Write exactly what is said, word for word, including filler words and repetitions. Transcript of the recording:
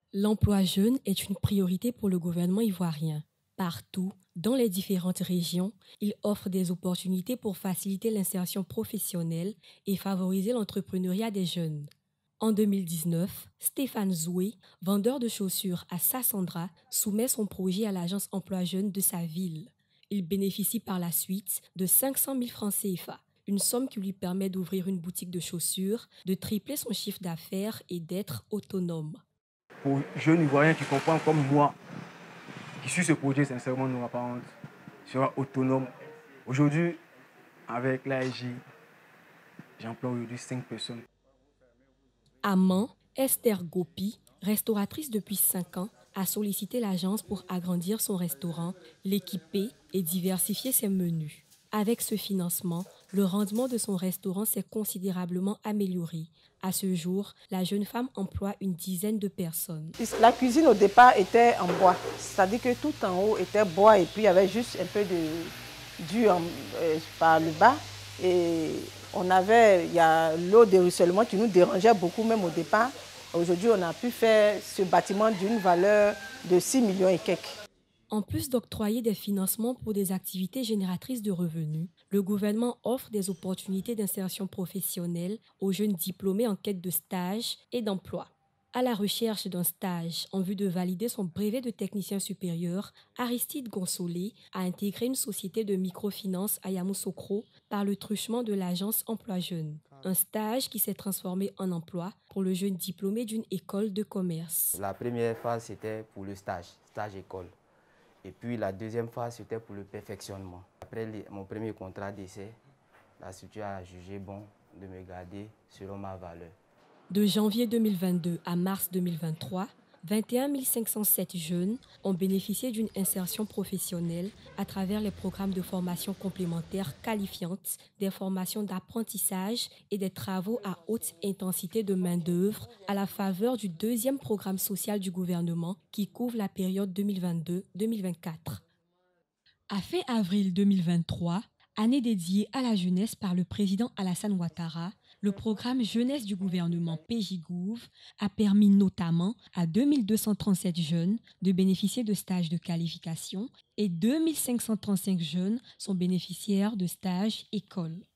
L'emploi jeune est une priorité pour le gouvernement ivoirien. Partout, dans les différentes régions, il offre des opportunités pour faciliter l'insertion professionnelle et favoriser l'entrepreneuriat des jeunes. En deux mille dix-neuf, Stéphane Zoué, vendeur de chaussures à Sassandra, soumet son projet à l'agence emploi jeune de sa ville. Il bénéficie par la suite de cinq cent mille francs C F A, une somme qui lui permet d'ouvrir une boutique de chaussures, de tripler son chiffre d'affaires et d'être autonome. Pour jeunes Ivoiriens qui comprennent comme moi, qui suit ce projet, sincèrement, n'aura pas honte, sera autonome. Aujourd'hui, avec l'A I J, j'emploie aujourd'hui cinq personnes. Amant, Esther Gopi, restauratrice depuis cinq ans, a sollicité l'agence pour agrandir son restaurant, l'équiper et diversifier ses menus. Avec ce financement, le rendement de son restaurant s'est considérablement amélioré. À ce jour, la jeune femme emploie une dizaine de personnes. La cuisine au départ était en bois, c'est-à-dire que tout en haut était bois et puis il y avait juste un peu de dur euh, par le bas. Et on avait, il y a l'eau de ruissellement qui nous dérangeait beaucoup même au départ. Aujourd'hui, on a pu faire ce bâtiment d'une valeur de six millions et quelques. En plus d'octroyer des financements pour des activités génératrices de revenus, le gouvernement offre des opportunités d'insertion professionnelle aux jeunes diplômés en quête de stage et d'emploi. À la recherche d'un stage en vue de valider son brevet de technicien supérieur, Aristide Gonsolé a intégré une société de microfinance à Yamoussoukro par le truchement de l'agence Emploi Jeune. Un stage qui s'est transformé en emploi pour le jeune diplômé d'une école de commerce. La première phase, c'était pour le stage, stage école. Et puis la deuxième phase, c'était pour le perfectionnement. Après les, mon premier contrat d'essai, la structure a jugé bon de me garder selon ma valeur. De janvier deux mille vingt-deux à mars deux mille vingt-trois, vingt et un mille cinq cent sept jeunes ont bénéficié d'une insertion professionnelle à travers les programmes de formation complémentaire qualifiante, des formations d'apprentissage et des travaux à haute intensité de main-d'œuvre à la faveur du deuxième programme social du gouvernement qui couvre la période deux mille vingt-deux deux mille vingt-quatre. À fin avril deux mille vingt-trois, année dédiée à la jeunesse par le président Alassane Ouattara, le programme jeunesse du gouvernement P J Gouv a permis notamment à deux mille deux cent trente-sept jeunes de bénéficier de stages de qualification et deux mille cinq cent trente-cinq jeunes sont bénéficiaires de stages école.